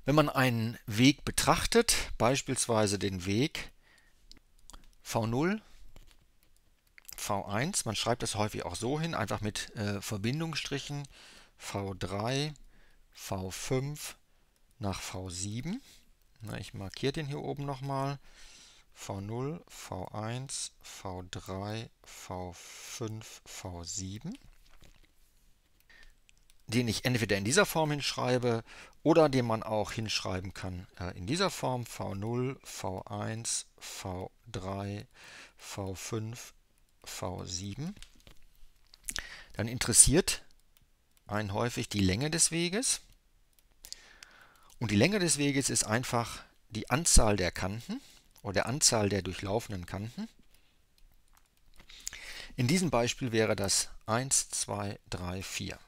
Wenn man einen Weg betrachtet, beispielsweise den Weg V0, V1, man schreibt das häufig auch so hin, einfach mit Verbindungsstrichen, V3, V5 nach V7. Na, ich markiere den hier oben nochmal. V0, V1, V3, V5, V7, den ich entweder in dieser Form hinschreibe oder den man auch hinschreiben kann in dieser Form V0, V1, V3, V5, V7. Dann interessiert einen häufig die Länge des Weges. Und die Länge des Weges ist einfach die Anzahl der Kanten oder der Anzahl der durchlaufenden Kanten. In diesem Beispiel wäre das 1, 2, 3, 4.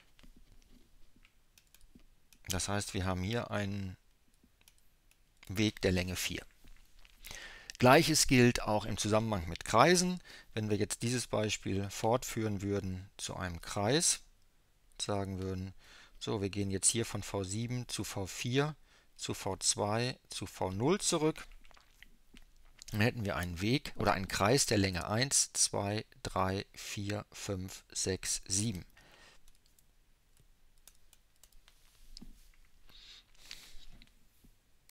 Das heißt, wir haben hier einen Weg der Länge 4. Gleiches gilt auch im Zusammenhang mit Kreisen. Wenn wir jetzt dieses Beispiel fortführen würden zu einem Kreis, sagen würden, so, wir gehen jetzt hier von V7 zu V4, zu V2, zu V0 zurück, dann hätten wir einen Weg oder einen Kreis der Länge 1, 2, 3, 4, 5, 6, 7.